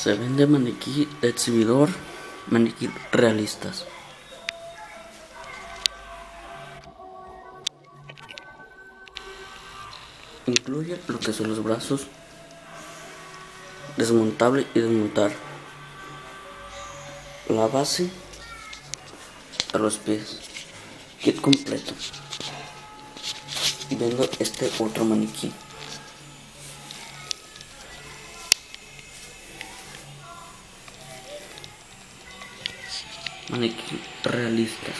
Se vende maniquí de exhibidor, maniquí realistas. Incluye lo que son los brazos, desmontable y desmontar, la base a los pies, kit completo. Y vendo este otro maniquí. Maniquí realistas.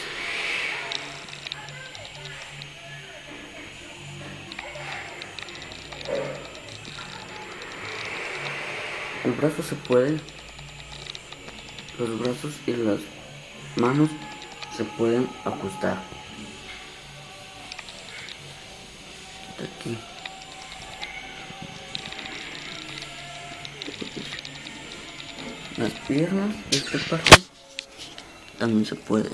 El brazo se puede, los brazos y las manos se pueden ajustar. De aquí. Las piernas de esta parte también se puede.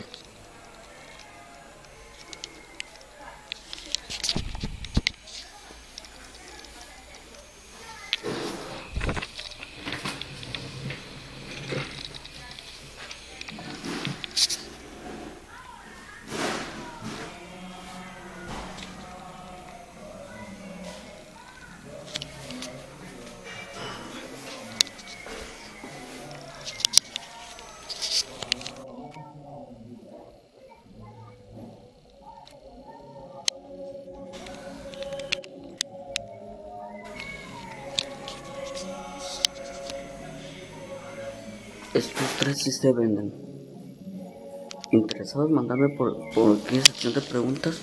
Estos tres sí se venden. ¿Interesados? Mandarme por aquí en sección de preguntas.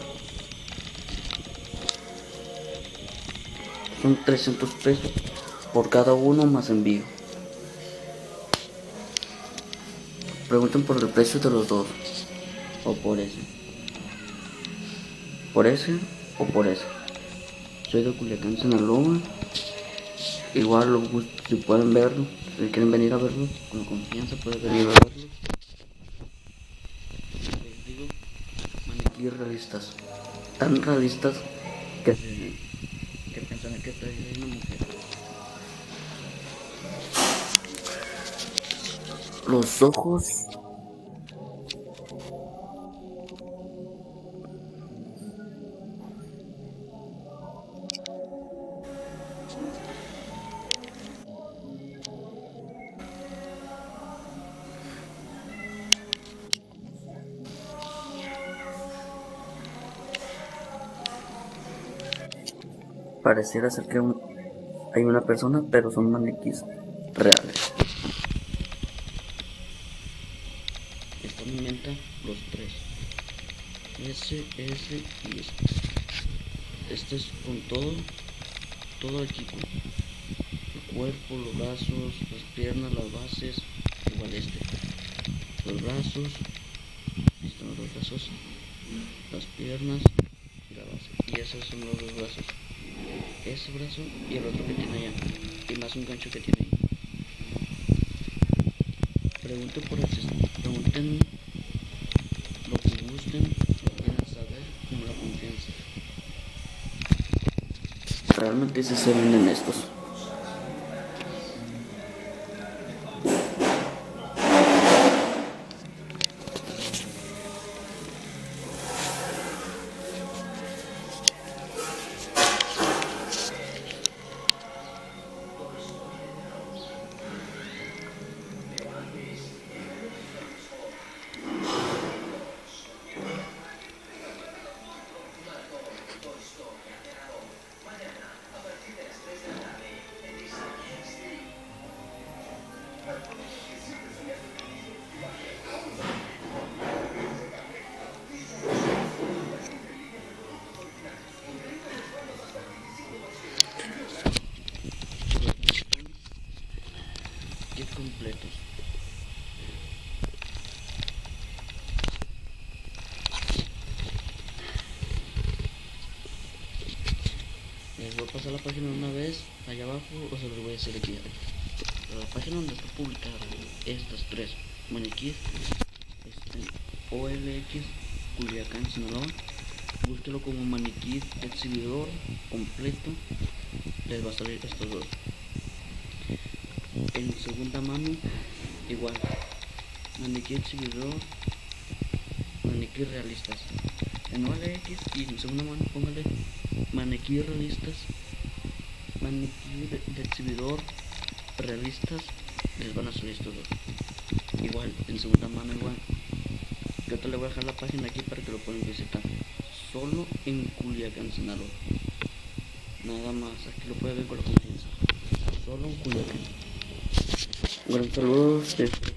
Son 300 pesos por cada uno más envío. Pregunten por el precio de los dos. O por ese. Por ese o por ese. Soy de Culiacán, Sinaloa. Igual si pueden verlo, si quieren venir a verlo, con confianza pueden venir a verlo. Les digo, maniquí realistas. Tan realistas que piensan que está ahí una mujer. Los ojos pareciera ser que hay una persona, pero son maniquís reales. Esta alimenta los tres. Ese y este. Este es con todo el equipo. El cuerpo, los brazos, las piernas, las bases, igual este. Los brazos, están los brazos, las piernas y la base. Y esos son los dos brazos. Ese brazo y el otro que tiene allá. Y más un gancho que tiene ahí. Pregunten por el pregunten lo que gusten, lo que quieran saber, como la confianza. Realmente sí se venden estos. Kit completos. Les voy a pasar la página una vez allá abajo o se los voy a hacer aquí. La página donde está publicada estas tres maniquíes OLX Culiacán, Sinaloa. Búsquelo como maniquí exhibidor completo. Les va a salir estos dos. En segunda mano, igual. Maniquí exhibidor, maniquí realistas. En OLX y en segunda mano póngale maniquí realistas, maniquí de exhibidor realistas, les van a salir estos dos. Igual, en segunda mano igual. Yo te le voy a dejar la página aquí para que lo puedan visitar. Solo en Culiacán, Sinaloa. Nada más, aquí lo pueden ver con la confianza. Solo en Culiacán. Un gran saludo.